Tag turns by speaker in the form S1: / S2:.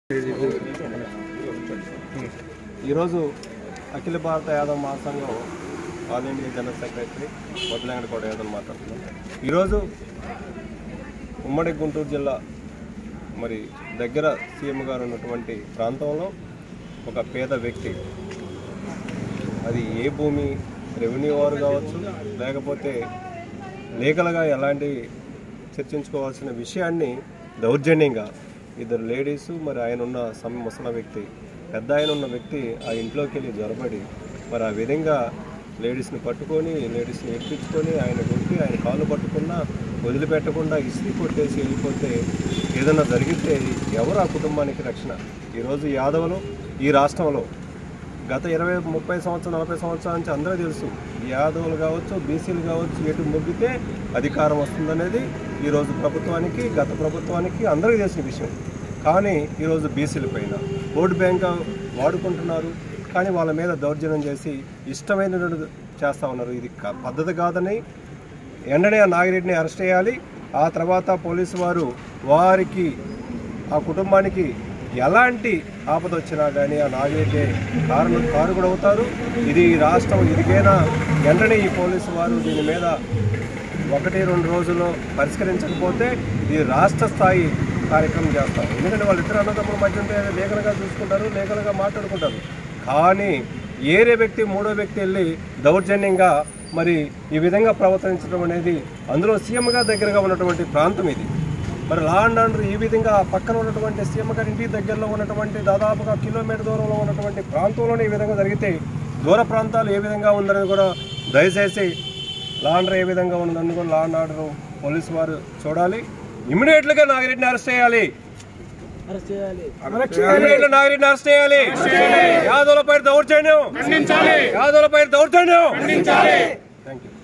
S1: ఈరోజు అఖిల భారత యాదవ్ మహాసంఘం all India general secretary Vadlangadakota Yadav మాట్లాడుతున్నాం. ఈరోజు ఉమ్మడి గుంటూరు జిల్లా మరి దగ్గర సీఎం గారు ఉన్నటువంటి ప్రాంతంలో ఒక పేద వ్యక్తి, అది ఏ భూమి రెవెన్యూ వారు కావచ్చు లేకపోతే లీగల్గా ఎలాంటి చర్చించుకోవాల్సిన విషయాన్ని దౌర్జన్యంగా ఇద్దరు లేడీసు మరి ఆయన ఉన్న ముసలి వ్యక్తి, పెద్ద ఆయన ఉన్న వ్యక్తి ఆ ఇంట్లోకి వెళ్ళి జ్వరపడి మరి ఆ విధంగా లేడీస్ని పట్టుకొని లేడీస్ని ఎక్కించుకొని ఆయన కొట్టి ఆయన కాళ్ళు పట్టుకున్నా వదిలిపెట్టకుండా ఇస్త్రీ కొట్టేసి వెళ్ళిపోతే ఏదైనా జరిగితే ఎవరు ఆ కుటుంబానికి రక్షణ? ఈరోజు యాదవులు ఈ రాష్ట్రంలో గత 20-30 సంవత్సరాలు 40 సంవత్సరాల నుంచి అందరూ తెలుసు, యాదవులు కావచ్చు బీసీలు కావచ్చు ఎటు మొగ్గితే అధికారం వస్తుందనేది ఈరోజు ప్రభుత్వానికి గత ప్రభుత్వానికి అందరికీ తెలిసిన విషయం. కానీ ఈరోజు బీసీల పైన ఓటు బ్యాంక్ వాడుకుంటున్నారు, కానీ వాళ్ళ మీద దౌర్జన్యం చేసి ఇష్టమైనటువంటి చేస్తూ ఉన్నారు. ఇది పద్ధతి కాదని వెంటనే ఆ నాగిరెడ్డిని అరెస్ట్ చేయాలి. ఆ తర్వాత పోలీసు వారు వారికి ఆ కుటుంబానికి ఎలాంటి ఆపద వచ్చినా కానీ ఆ నాగిరెడ్డి కారుకుడు అవుతారు. ఇది రాష్ట్రం ఇదిగైనా వెంటనే ఈ పోలీసు వారు దీని మీద 1-2 రోజుల్లో పరిష్కరించకపోతే ఇది రాష్ట్ర స్థాయి కార్యక్రమం చేస్తారు. ఎందుకంటే వాళ్ళిద్దరు అన్నదమ్ముల మధ్య ఉంటే లీగల్గా చూసుకుంటారు, లీగల్గా మాట్లాడుకుంటారు. కానీ ఏరే వ్యక్తి మూడో వ్యక్తి వెళ్ళి దౌర్జన్యంగా మరి ఈ విధంగా ప్రవర్తించడం అనేది, అందులో సీఎంగా దగ్గరగా ఉన్నటువంటి ప్రాంతం ఇది. మరి లా అండ్ ఆర్డర్ ఈ విధంగా పక్కన ఉన్నటువంటి సీఎం గారి ఇంటికి దగ్గరలో ఉన్నటువంటి దాదాపుగా కిలోమీటర్ దూరంలో ఉన్నటువంటి ప్రాంతంలోనే ఈ విధంగా జరిగితే దూర ప్రాంతాలు ఏ విధంగా ఉందనేది కూడా దయచేసి లా అండ్ ఆర్డర్ ఏ విధంగా ఉందని కూడా లా అండ్ ఆర్డర్ పోలీసు వారు చూడాలి. ఇమ్మీడియట్గా నాగిరెడ్డిని అరెస్ట్ చేయాలి. నాగిరెడ్డిని అరెస్ట్ చేయాలి. యాదవులపై దౌర్జన్యం, యాదవులపై దౌర్జన్యం. Thank you.